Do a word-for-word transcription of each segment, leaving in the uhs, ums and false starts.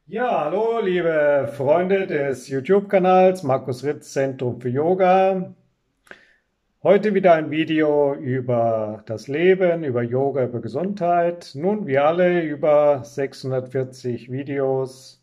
Ja, hallo, liebe Freunde des YouTube-Kanals Markus Ritz Zentrum für Yoga. Heute wieder ein Video über das Leben, über Yoga, über Gesundheit. Nun, wir alle über sechshundertvierzig Videos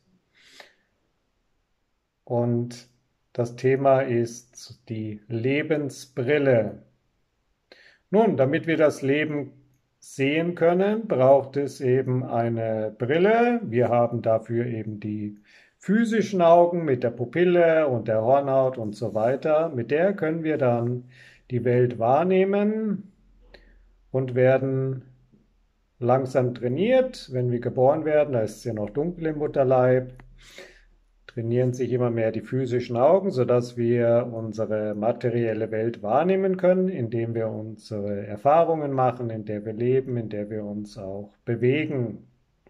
und das Thema ist die Lebensbrille. Nun, damit wir das Leben sehen können, braucht es eben eine Brille. Wir haben dafür eben die physischen Augen mit der Pupille und der Hornhaut und so weiter. Mit der können wir dann die Welt wahrnehmen und werden langsam trainiert. Wenn wir geboren werden, da ist es ja noch dunkel im Mutterleib, trainieren sich immer mehr die physischen Augen, sodass wir unsere materielle Welt wahrnehmen können, indem wir unsere Erfahrungen machen, in der wir leben, in der wir uns auch bewegen.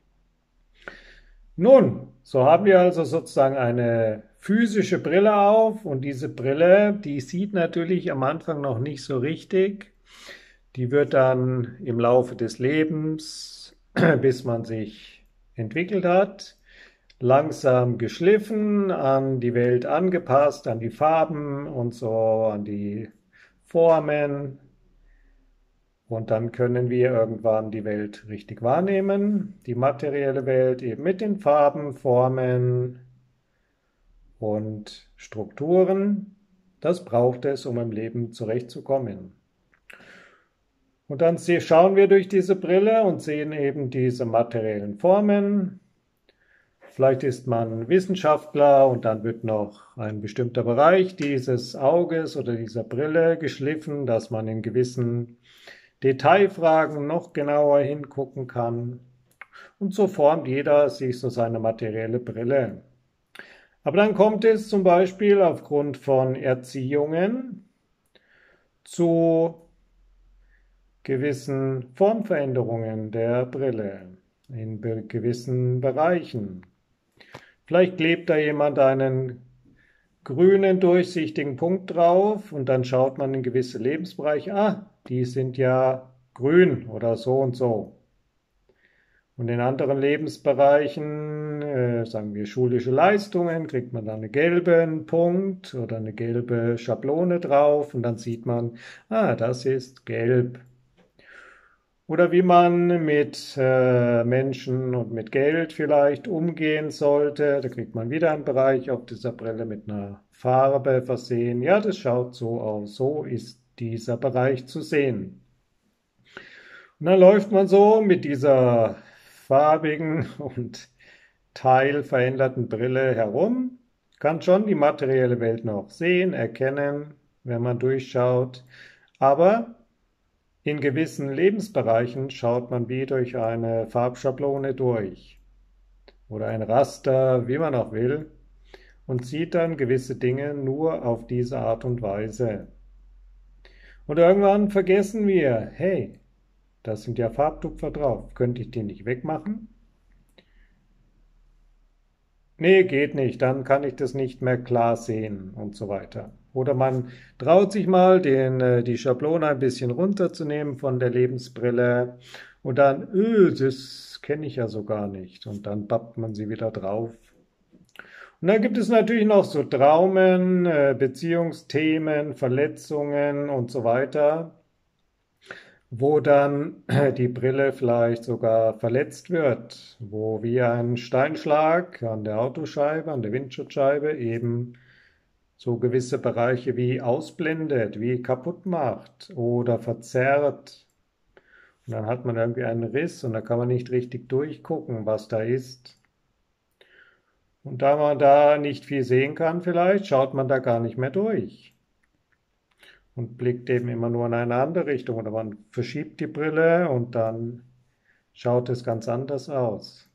Nun, so haben wir also sozusagen eine physische Brille auf und diese Brille, die sieht natürlich am Anfang noch nicht so richtig. Die wird dann im Laufe des Lebens, bis man sich entwickelt hat, langsam geschliffen, an die Welt angepasst, an die Farben und so, an die Formen. Und dann können wir irgendwann die Welt richtig wahrnehmen, die materielle Welt eben mit den Farben, Formen und Strukturen. Das braucht es, um im Leben zurechtzukommen. Und dann schauen wir durch diese Brille und sehen eben diese materiellen Formen. Vielleicht ist man Wissenschaftler und dann wird noch ein bestimmter Bereich dieses Auges oder dieser Brille geschliffen, dass man in gewissen Detailfragen noch genauer hingucken kann. Und so formt jeder sich so seine materielle Brille. Aber dann kommt es zum Beispiel aufgrund von Erziehungen zu gewissen Formveränderungen der Brille in gewissen Bereichen. Vielleicht klebt da jemand einen grünen, durchsichtigen Punkt drauf und dann schaut man in gewisse Lebensbereiche, ah, die sind ja grün oder so und so. Und in anderen Lebensbereichen, äh, sagen wir schulische Leistungen, kriegt man dann einen gelben Punkt oder eine gelbe Schablone drauf und dann sieht man, ah, das ist gelb. Oder wie man mit äh, Menschen und mit Geld vielleicht umgehen sollte. Da kriegt man wieder einen Bereich auf dieser Brille mit einer Farbe versehen. Ja, das schaut so aus. So ist dieser Bereich zu sehen. Und dann läuft man so mit dieser farbigen und teilveränderten Brille herum, kann schon die materielle Welt noch sehen, erkennen, wenn man durchschaut. Aber in gewissen Lebensbereichen schaut man wie durch eine Farbschablone durch oder ein Raster, wie man auch will, und sieht dann gewisse Dinge nur auf diese Art und Weise. Und irgendwann vergessen wir, hey, da sind ja Farbtupfer drauf, könnte ich die nicht wegmachen? Nee, geht nicht, dann kann ich das nicht mehr klar sehen und so weiter. Oder man traut sich mal, den, äh, die Schablone ein bisschen runterzunehmen von der Lebensbrille und dann, öh, das kenne ich ja so gar nicht. Und dann pappt man sie wieder drauf. Und dann gibt es natürlich noch so Traumen, äh, Beziehungsthemen, Verletzungen und so weiter, wo dann die Brille vielleicht sogar verletzt wird, wo wie ein Steinschlag an der Autoscheibe, an der Windschutzscheibe eben so gewisse Bereiche wie ausblendet, wie kaputt macht oder verzerrt. Und dann hat man irgendwie einen Riss und da kann man nicht richtig durchgucken, was da ist. Und da man da nicht viel sehen kann vielleicht, schaut man da gar nicht mehr durch und blickt eben immer nur in eine andere Richtung oder man verschiebt die Brille und dann schaut es ganz anders aus.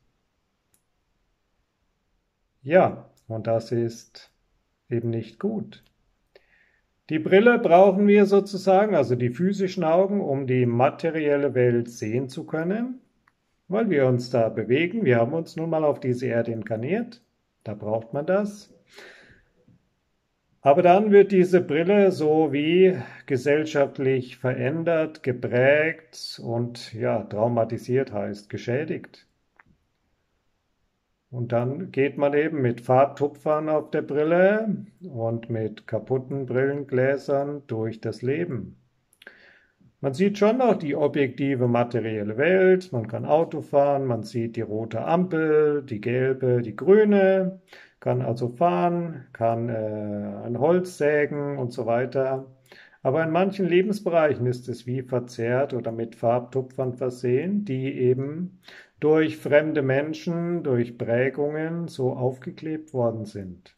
Ja, und das ist eben nicht gut. Die Brille brauchen wir sozusagen, also die physischen Augen, um die materielle Welt sehen zu können, weil wir uns da bewegen. Wir haben uns nun mal auf diese Erde inkarniert, da braucht man das. Aber dann wird diese Brille so wie gesellschaftlich verändert, geprägt, und, ja, traumatisiert heißt geschädigt. Und dann geht man eben mit Farbtupfern auf der Brille und mit kaputten Brillengläsern durch das Leben. Man sieht schon noch die objektive materielle Welt, man kann Auto fahren, man sieht die rote Ampel, die gelbe, die grüne, kann also fahren, kann äh, ein Holz sägen und so weiter. Aber in manchen Lebensbereichen ist es wie verzerrt oder mit Farbtupfern versehen, die eben durch fremde Menschen, durch Prägungen so aufgeklebt worden sind.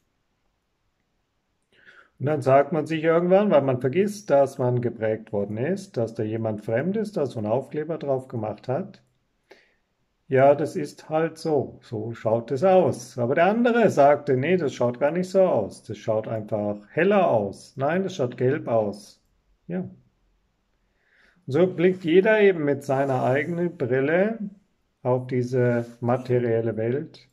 Und dann sagt man sich irgendwann, weil man vergisst, dass man geprägt worden ist, dass da jemand Fremdes da so einen Aufkleber drauf gemacht hat. Ja, das ist halt so, so schaut es aus. Aber der andere sagte, nee, das schaut gar nicht so aus, das schaut einfach heller aus. Nein, das schaut gelb aus. Ja. Und so blickt jeder eben mit seiner eigenen Brille auf diese materielle Welt.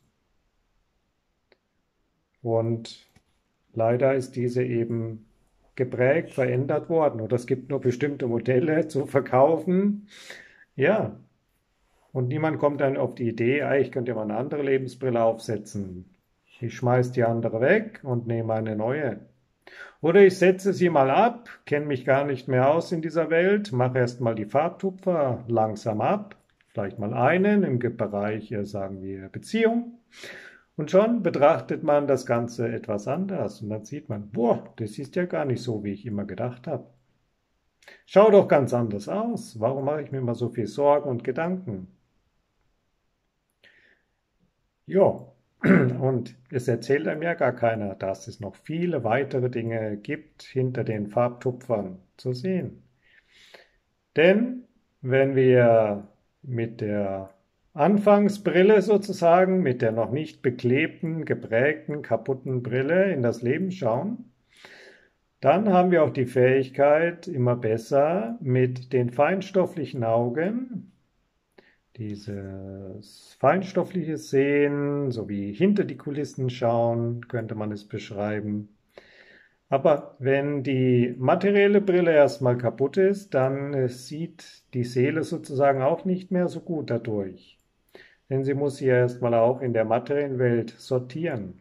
Und leider ist diese eben geprägt, verändert worden. Oder es gibt nur bestimmte Modelle zu verkaufen. Ja, und niemand kommt dann auf die Idee, ah, ich könnte ja mal eine andere Lebensbrille aufsetzen. Ich schmeiße die andere weg und nehme eine neue. Oder ich setze sie mal ab, kenne mich gar nicht mehr aus in dieser Welt, mache erst mal die Farbtupfer langsam ab, vielleicht mal einen im Bereich, sagen wir, Beziehung. Und schon betrachtet man das Ganze etwas anders und dann sieht man, boah, das ist ja gar nicht so, wie ich immer gedacht habe. Schau doch ganz anders aus. Warum mache ich mir immer so viel Sorgen und Gedanken? Ja, und es erzählt einem ja gar keiner, dass es noch viele weitere Dinge gibt hinter den Farbtupfern zu sehen. Denn wenn wir mit der Anfangsbrille sozusagen, mit der noch nicht beklebten, geprägten, kaputten Brille in das Leben schauen, dann haben wir auch die Fähigkeit, immer besser mit den feinstofflichen Augen, dieses feinstoffliche Sehen, sowie hinter die Kulissen schauen, könnte man es beschreiben. Aber wenn die materielle Brille erstmal kaputt ist, dann sieht die Seele sozusagen auch nicht mehr so gut dadurch. Denn sie muss sie erstmal auch in der materiellen Welt sortieren.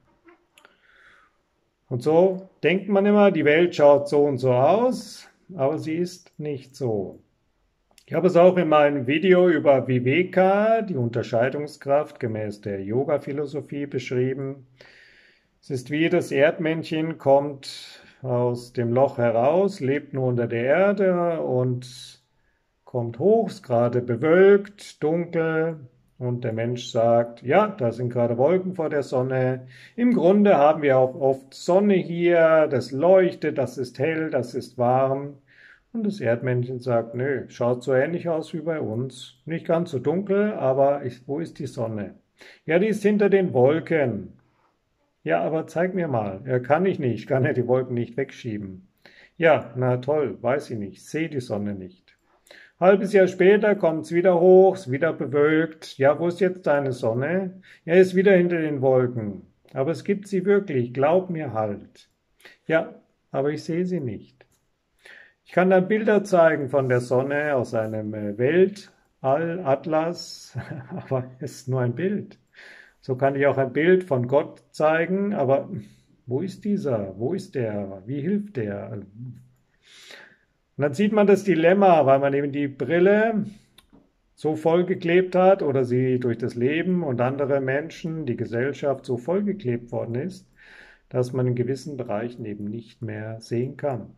Und so denkt man immer, die Welt schaut so und so aus, aber sie ist nicht so. Ich habe es auch in meinem Video über Viveka, die Unterscheidungskraft gemäß der Yoga-Philosophie, beschrieben. Es ist wie das Erdmännchen kommt aus dem Loch heraus, lebt nur unter der Erde und kommt hoch, ist gerade bewölkt, dunkel. Und der Mensch sagt, ja, da sind gerade Wolken vor der Sonne. Im Grunde haben wir auch oft Sonne hier, das leuchtet, das ist hell, das ist warm. Und das Erdmännchen sagt, nö, schaut so ähnlich aus wie bei uns. Nicht ganz so dunkel, aber ich, wo ist die Sonne? Ja, die ist hinter den Wolken. Ja, aber zeig mir mal. Ja, kann ich nicht, ich kann ja die Wolken nicht wegschieben. Ja, na toll, weiß ich nicht, sehe die Sonne nicht. Halbes Jahr später kommt es wieder hoch, ist wieder bewölkt. Ja, wo ist jetzt deine Sonne? Ja, ist wieder hinter den Wolken. Aber es gibt sie wirklich, glaub mir halt. Ja, aber ich sehe sie nicht. Ich kann dann Bilder zeigen von der Sonne aus einem Weltall-Atlas, aber es ist nur ein Bild. So kann ich auch ein Bild von Gott zeigen, aber wo ist dieser? Wo ist der? Wie hilft der? Und dann sieht man das Dilemma, weil man eben die Brille so vollgeklebt hat oder sie durch das Leben und andere Menschen, die Gesellschaft so vollgeklebt worden ist, dass man in gewissen Bereichen eben nicht mehr sehen kann.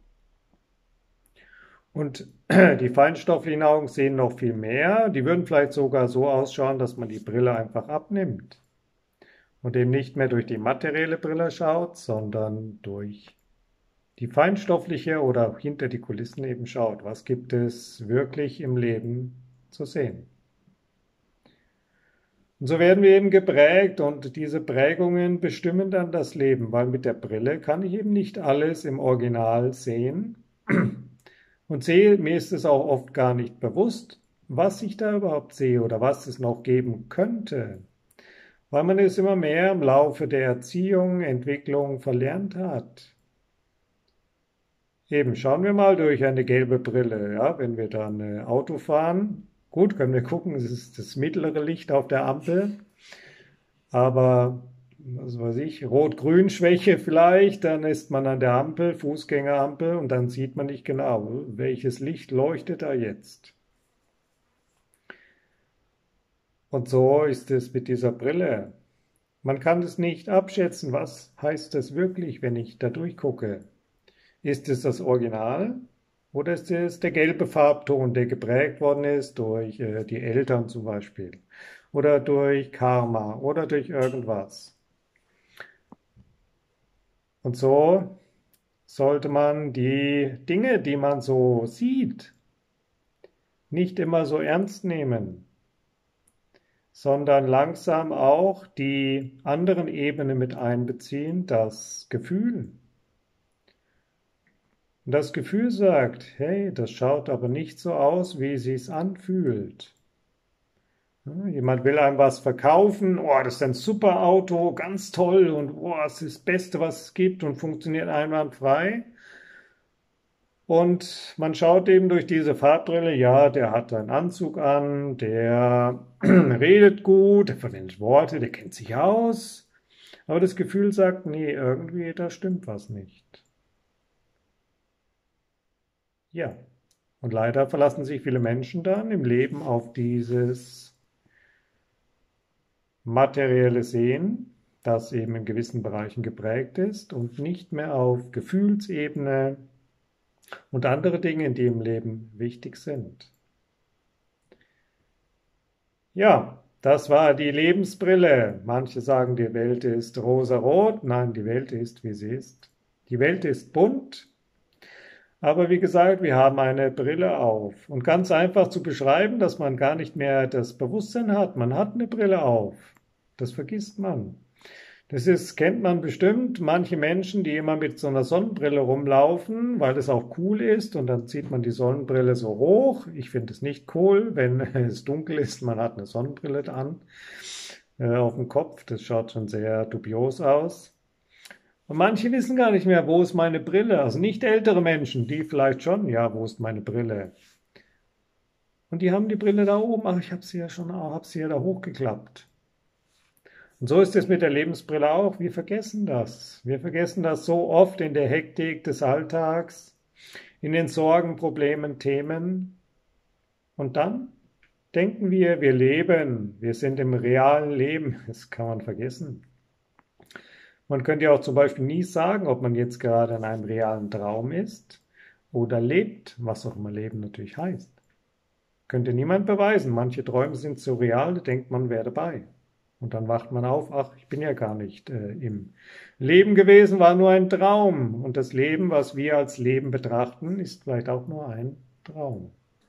Und die feinstofflichen Augen sehen noch viel mehr. Die würden vielleicht sogar so ausschauen, dass man die Brille einfach abnimmt und eben nicht mehr durch die materielle Brille schaut, sondern durch die feinstoffliche oder hinter die Kulissen eben schaut. Was gibt es wirklich im Leben zu sehen? Und so werden wir eben geprägt und diese Prägungen bestimmen dann das Leben, weil mit der Brille kann ich eben nicht alles im Original sehen. Und sehe, mir ist es auch oft gar nicht bewusst, was ich da überhaupt sehe oder was es noch geben könnte, weil man es immer mehr im Laufe der Erziehung, Entwicklung verlernt hat. Eben, schauen wir mal durch eine gelbe Brille, ja, wenn wir dann äh, Auto fahren. Gut, können wir gucken, es ist das mittlere Licht auf der Ampel. aber was weiß ich, Rot-Grün-Schwäche vielleicht, dann ist man an der Ampel, Fußgängerampel, und dann sieht man nicht genau, welches Licht leuchtet da jetzt. Und so ist es mit dieser Brille. Man kann es nicht abschätzen, was heißt das wirklich, wenn ich da durchgucke. Ist es das Original oder ist es der gelbe Farbton, der geprägt worden ist durch äh, die Eltern zum Beispiel oder durch Karma oder durch irgendwas? Und so sollte man die Dinge, die man so sieht, nicht immer so ernst nehmen, sondern langsam auch die anderen Ebenen mit einbeziehen, das Gefühl. Und das Gefühl sagt, hey, das schaut aber nicht so aus, wie es sich anfühlt. Jemand will einem was verkaufen, oh, das ist ein super Auto, ganz toll und oh, es ist das Beste, was es gibt und funktioniert einwandfrei. Und man schaut eben durch diese Farbbrille, ja, der hat einen Anzug an, der redet gut, der verwendet Worte, der kennt sich aus. Aber das Gefühl sagt, nee, irgendwie, da stimmt was nicht. Ja, und leider verlassen sich viele Menschen dann im Leben auf dieses materielle Sehen, das eben in gewissen Bereichen geprägt ist und nicht mehr auf Gefühlsebene und andere Dinge, die im Leben wichtig sind. Ja, das war die Lebensbrille. Manche sagen, die Welt ist rosarot. Nein, die Welt ist, wie sie ist. Die Welt ist bunt. Aber wie gesagt, wir haben eine Brille auf. Und ganz einfach zu beschreiben, dass man gar nicht mehr das Bewusstsein hat. Man hat eine Brille auf. Das vergisst man. Das ist, kennt man bestimmt, manche Menschen, die immer mit so einer Sonnenbrille rumlaufen, weil das auch cool ist und dann zieht man die Sonnenbrille so hoch. Ich finde es nicht cool, wenn es dunkel ist, man hat eine Sonnenbrille an äh, auf dem Kopf. Das schaut schon sehr dubios aus. Und manche wissen gar nicht mehr, wo ist meine Brille. Also nicht ältere Menschen, die vielleicht schon, ja, wo ist meine Brille? Und die haben die Brille da oben, ach, ich habe sie ja schon, habe sie ja da hochgeklappt. Und so ist es mit der Lebensbrille auch. Wir vergessen das. Wir vergessen das so oft in der Hektik des Alltags, in den Sorgen, Problemen, Themen. Und dann denken wir, wir leben, wir sind im realen Leben. Das kann man vergessen. Man könnte ja auch zum Beispiel nie sagen, ob man jetzt gerade in einem realen Traum ist oder lebt, was auch immer Leben natürlich heißt. Könnte niemand beweisen. Manche Träume sind so real, da denkt man, wäre dabei. Und dann wacht man auf, ach, ich bin ja gar nicht äh, im Leben gewesen, war nur ein Traum. Und das Leben, was wir als Leben betrachten, ist vielleicht auch nur ein Traum.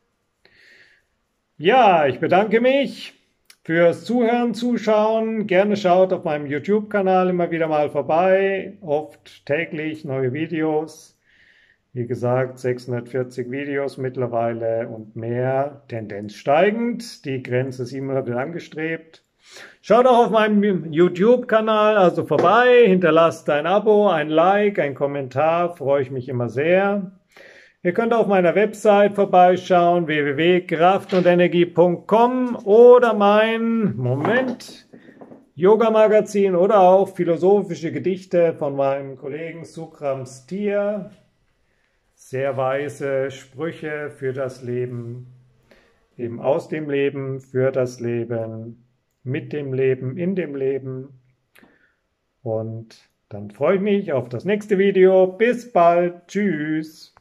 Ja, ich bedanke mich fürs Zuhören, Zuschauen. Gerne schaut auf meinem YouTube-Kanal immer wieder mal vorbei. Oft täglich neue Videos. Wie gesagt, sechshundertvierzig Videos mittlerweile und mehr. Tendenz steigend. Die Grenze siebenhundert wird angestrebt. Schaut auch auf meinem YouTube-Kanal also vorbei, hinterlasst ein Abo, ein Like, ein Kommentar, freue ich mich immer sehr. Ihr könnt auf meiner Website vorbeischauen, w w w punkt kraft und energie punkt com oder mein, Moment, Yoga-Magazin oder auch philosophische Gedichte von meinem Kollegen Sukram Stier. Sehr weise Sprüche für das Leben, eben aus dem Leben, für das Leben, mit dem Leben, in dem Leben. Und dann freue ich mich auf das nächste Video. Bis bald. Tschüss.